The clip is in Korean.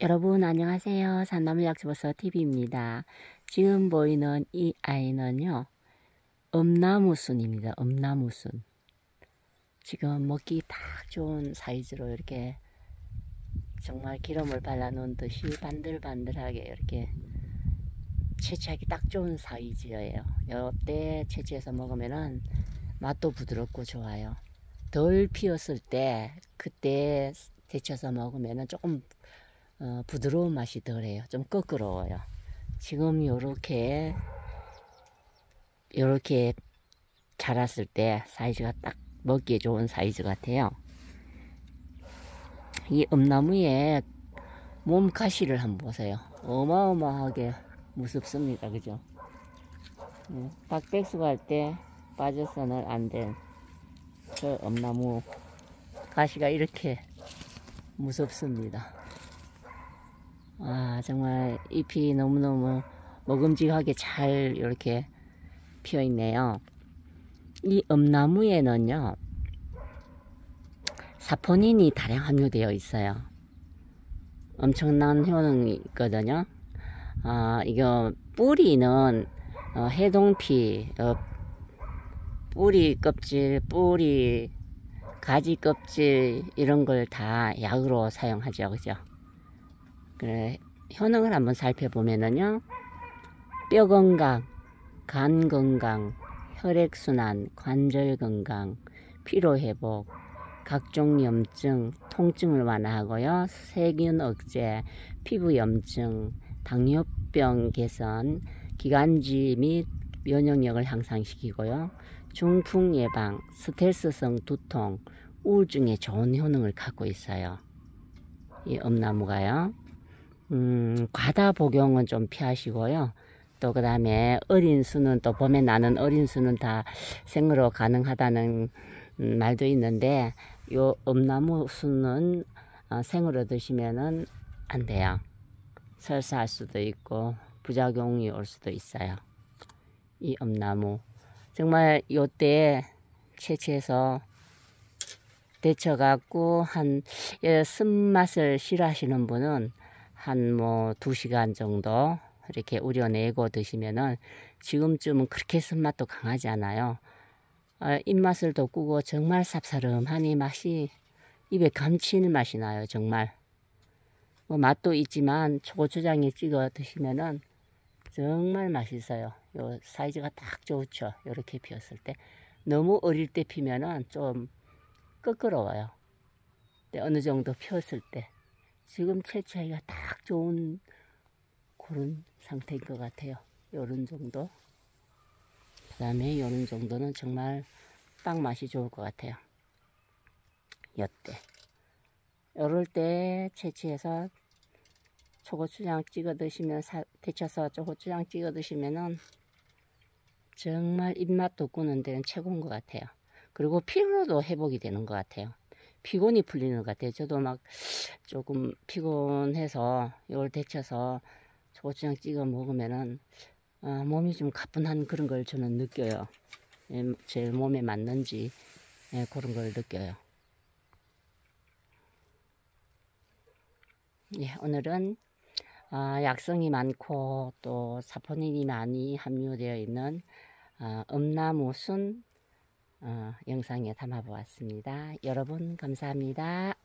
여러분 안녕하세요. 산나물약초버섯 TV입니다. 지금 보이는 이 아이는요, 엄나무순입니다. 엄나무순. 지금 먹기 딱 좋은 사이즈로 이렇게 정말 기름을 발라놓은 듯이 반들반들하게 이렇게 채취하기 딱 좋은 사이즈예요. 이때 채취해서 먹으면은 맛도 부드럽고 좋아요. 덜 피었을 때 그때 데쳐서 먹으면은 조금 부드러운 맛이 덜해요. 좀 끄끄러워요. 지금 요렇게 자랐을 때 사이즈가 딱 먹기에 좋은 사이즈 같아요. 이 엄나무에 몸가시를 한번 보세요. 어마어마하게 무섭습니다. 그죠? 닭백숙 할 때 빠져서는 안 된 그 엄나무 가시가 이렇게 무섭습니다. 아, 정말 잎이 너무너무 먹음직하게 잘 이렇게 피어 있네요. 이 엄나무에는요, 사포닌이 다량 함유되어 있어요. 엄청난 효능이 있거든요. 이거 뿌리는 해동피, 뿌리 껍질, 뿌리 가지 껍질 이런 걸 다 약으로 사용하죠. 그죠? 그래, 효능을 한번 살펴보면은요, 뼈 건강, 간 건강, 혈액순환, 관절 건강, 피로 회복, 각종 염증, 통증을 완화하고요, 세균 억제, 피부 염증, 당뇨병 개선, 기관지 및 면역력을 향상시키고요, 중풍 예방, 스트레스성 두통, 우울증에 좋은 효능을 갖고 있어요. 이 엄나무가요. 과다 복용은 좀 피하시고요. 또 그 다음에 어린 수는, 또 봄에 나는 어린 수는 다 생으로 가능하다는 말도 있는데, 요 엄나무 수는 생으로 드시면은 안 돼요. 설사할 수도 있고 부작용이 올 수도 있어요. 이 엄나무 정말 요때 채취해서 데쳐갖고 한 쓴맛을 싫어하시는 분은 한 2시간 정도 이렇게 우려내고 드시면은, 지금쯤은 그렇게 쓴맛도 강하지 않아요. 입맛을 돋구고 정말 쌉싸름하니 맛이 입에 감칠맛이 나요. 정말 맛도 있지만 초고추장에 찍어 드시면은 정말 맛있어요. 요 사이즈가 딱 좋죠. 이렇게 피었을 때. 너무 어릴 때 피면은 좀 끄끄러워요. 어느 정도 피었을 때. 지금 채취하기가 딱 좋은 그런 상태인 것 같아요. 요런 정도. 그 다음에 요런 정도는 정말 딱 맛이 좋을 것 같아요. 요때. 요럴 때 채취해서 초고추장 찍어 드시면, 데쳐서 초고추장 찍어 드시면은 정말 입맛 돋구는 데는 최고인 것 같아요. 그리고 피로도 회복이 되는 것 같아요. 피곤이 풀리는 것 같아요. 저도 막 조금 피곤해서 이걸 데쳐서 초고추장 찍어 먹으면은 몸이 좀 가뿐한 그런 걸 저는 느껴요. 제 몸에 맞는지 그런 걸 느껴요. 예, 오늘은 약성이 많고 또 사포닌이 많이 함유되어 있는 엄나무순 영상에 담아 보았습니다. 여러분 감사합니다.